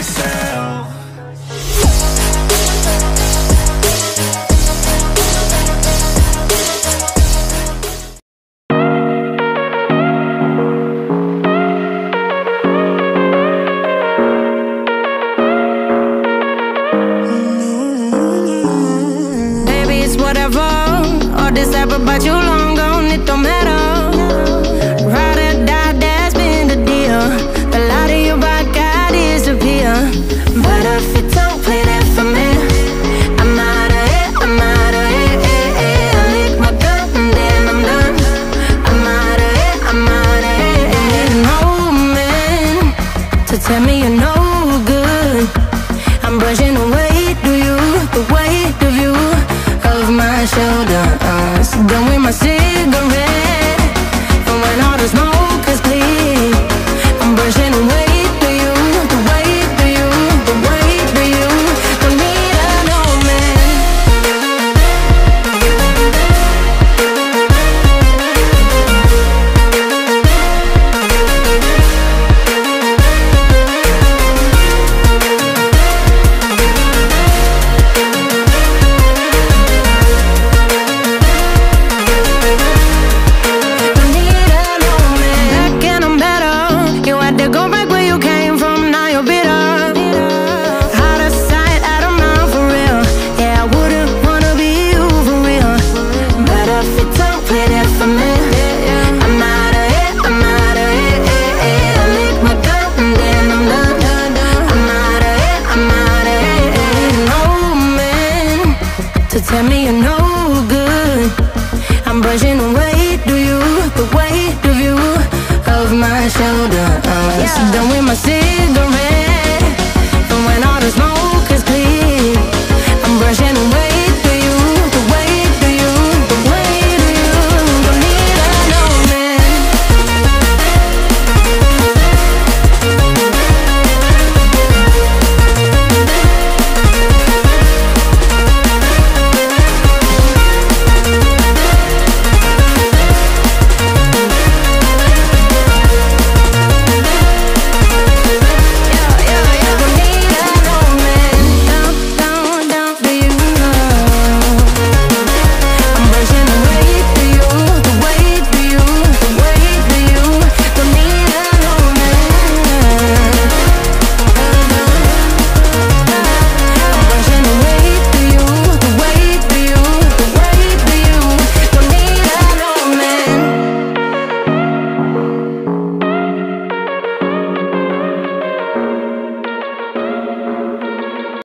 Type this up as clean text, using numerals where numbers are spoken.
myself. But you long gone, it don't matter. Ride or die, that's been the deal. The light of your body got disappear. But if you don't play that for me, I'm out of it, I'm out of it. I lick my gun and then I'm done. I'm out of it, I'm out of it. No man to tell me you're no good. I'm brushing away to you, the weight of you of my shoulder. Done with my cigarette, and when all the smoke is clear, I'm brushing away to you, the weight to you, the weight to you. Don't need a no man. Tell me you're no good. I'm brushing away to you, the weight of you of my shoulder. Done with my cigarette.